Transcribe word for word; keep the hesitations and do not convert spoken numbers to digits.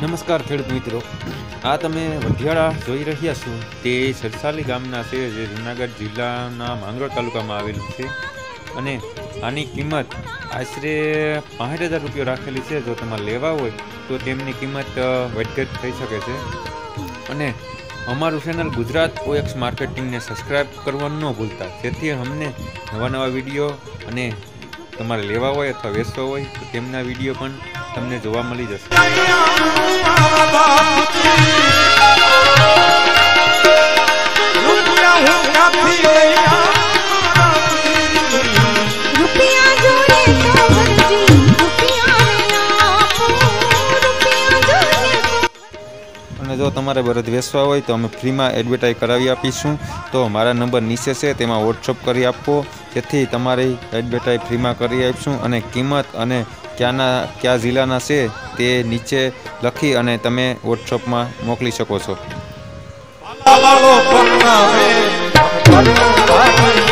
નમસ્કાર ખેડૂત મિત્રો, આ તમે વઢિયાળા જોઈ રહ્યા છો તે સરસાલી ગામના છે, જે જૂનાગઢ જિલ્લાના માંગરોળ તાલુકામાં આવેલું છે અને આની કિંમત આશરે પાંસઠ હજાર રૂપિયા રાખેલી છે। જો તમારે લેવા હોય તો તેમની કિંમત વધઘટ થઈ શકે છે અને અમારું ચેનલ ગુજરાત ઓએક્સ માર્કેટિંગને સબસ્ક્રાઈબ કરવાનું ન ભૂલતા, જેથી અમને નવા નવા વિડીયો અને તમારે લેવા હોય અથવા વેચવા હોય તો તેમના વિડીયો પણ તમને જોવા મળી જશે। અને જો તમારે બળદ વેચવા હોય તો અમે ફ્રીમાં એડવર્ટાઈઝ કરાવી આપીશું। તો મારા નંબર નીચે છે, તેમાં વોટ્સઅપ કરી આપો, જેથી તમારી એડવર્ટાઈઝ ફ્રીમાં કરી આપીશું અને કિંમત અને ક્યાંના કયા જિલ્લાના છે તે નીચે લખી અને તમે વોટ્સઅપમાં મોકલી શકો છો।